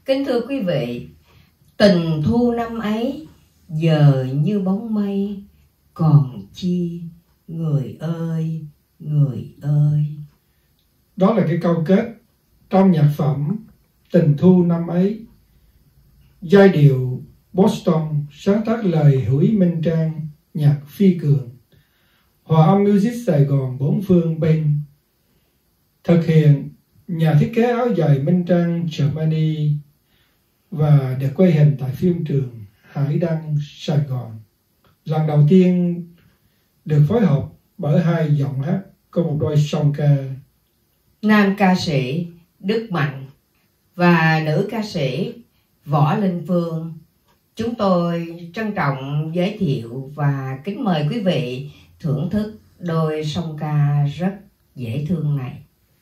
Kính thưa quý vị, tình thu năm ấy giờ như bóng mây, còn chi người ơi, người ơi. Đó là cái câu kết trong nhạc phẩm Tình thu năm ấy. Giai điệu Boston, sáng tác lời Hữu Minh Trang, nhạc Phi Cường. Hòa âm Music Sài Gòn bốn phương bên. Thực hiện nhà thiết kế áo dài Minh Trang Germany và được quay hình tại phim trường Hải Đăng Sài Gòn. Lần đầu tiên được phối hợp bởi hai giọng hát có một đôi song ca. Nam ca sĩ Đức Mạnh và nữ ca sĩ Võ Linh Phương. Chúng tôi trân trọng giới thiệu và kính mời quý vị thưởng thức đôi song ca rất dễ thương này.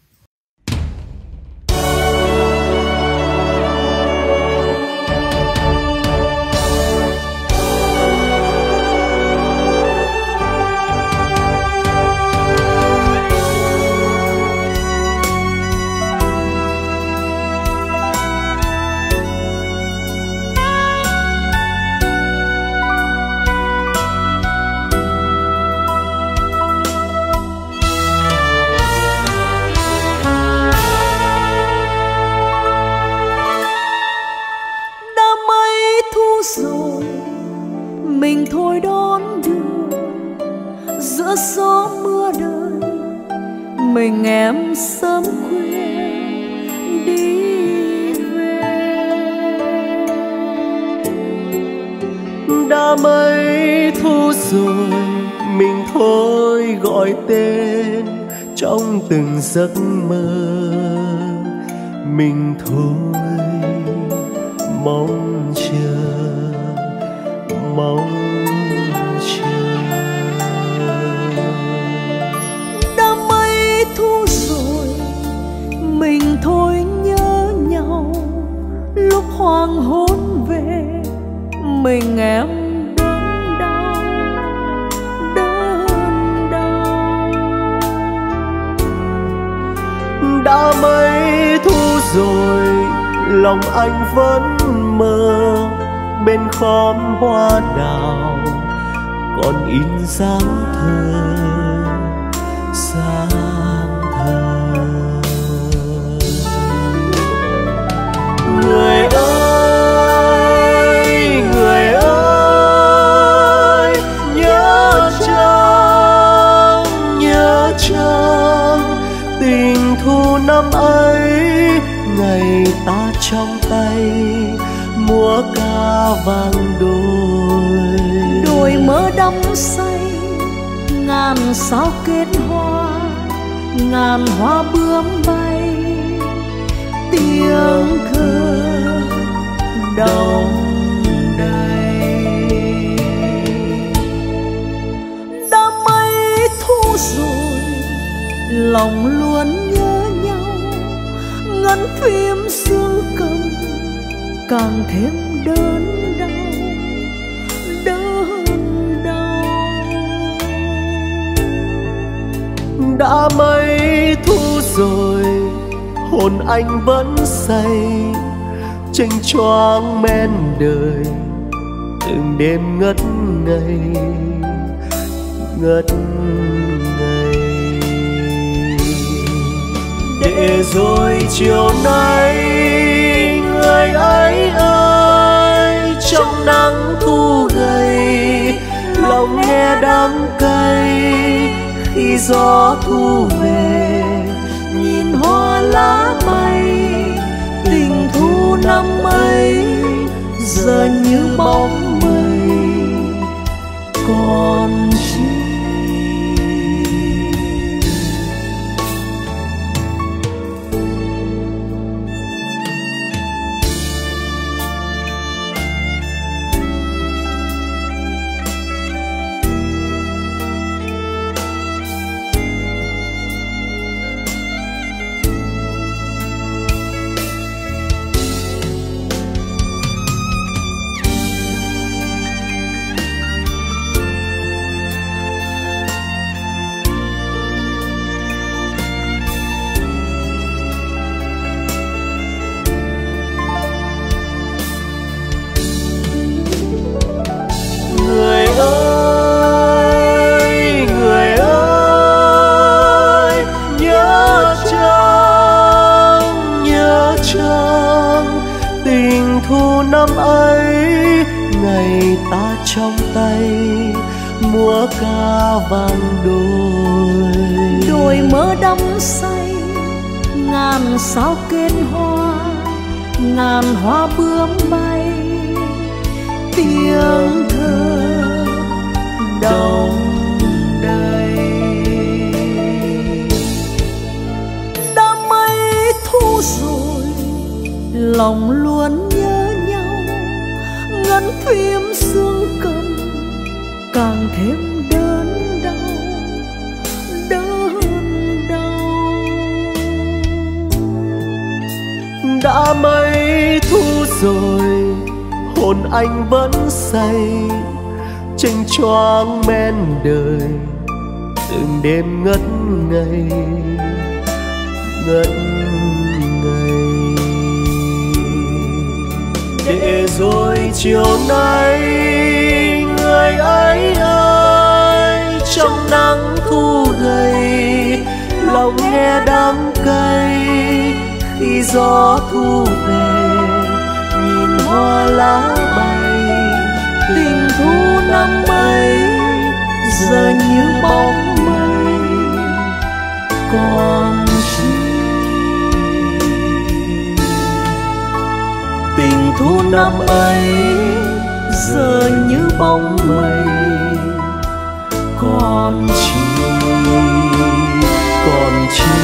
Mình thôi đón đường giữa gió mưa đời, mình em sớm khuya đi về. Đã mấy thu rồi, mình thôi gọi tên trong từng giấc mơ. Mình thôi mong chờ, mong chờ. Đã mấy thu rồi, mình thôi nhớ nhau. Lúc hoàng hôn về, mình em đớn đau, đớn đau. Đã mấy thu rồi, lòng anh vẫn mơ bên khóm hoa đào, còn in dáng thơ, dáng thơ. Người ơi, người ơi, nhớ chăng tình thu năm ấy, ngày ta trong tay múa ca vang đôi. Đôi mơ đắm say, ngàn sao kết hoa, ngàn hoa bướm bay, tiếng thơ đong đầy. Đã mấy thu rồi, lòng luôn nhớ nhau, ngân phim dương cầm càng thêm đớn đau, đớn đau. Đã mấy thu rồi, hồn anh vẫn say, chênh choáng men đời, từng đêm ngất ngây, ngất ngây. Để rồi chiều nay, người ấy ơi, trong nắng thu gầy, lòng nghe đắng cay khi gió thu về. Nhìn hoa lá bay, tình thu năm ấy giờ như bóng mây, còn chi. thu năm ấy, ngày ta trong tay múa ca vang đôi. Đôi mơ đắm say ngàn sao kết hoa, ngàn hoa bướm bay, tiếng thơ đông đầy. Đã mấy thu rồi lòng luôn nhớ nhau, ngân phim xương cầm càng thêm đớn đau, đớn đau. Đã mấy thu rồi hồn anh vẫn say, chênh choáng men đời từng đêm ngất ngây, ngất ngây. Để rồi chiều nay người ấy ơi, trong nắng thu gầy lòng nghe đắng cay, khi gió thu về nhìn hoa lá bay. Tình thu năm ấy giờ như bóng mây còn chi. Tình thu năm ấy giờ như bóng mây còn chi, còn chi.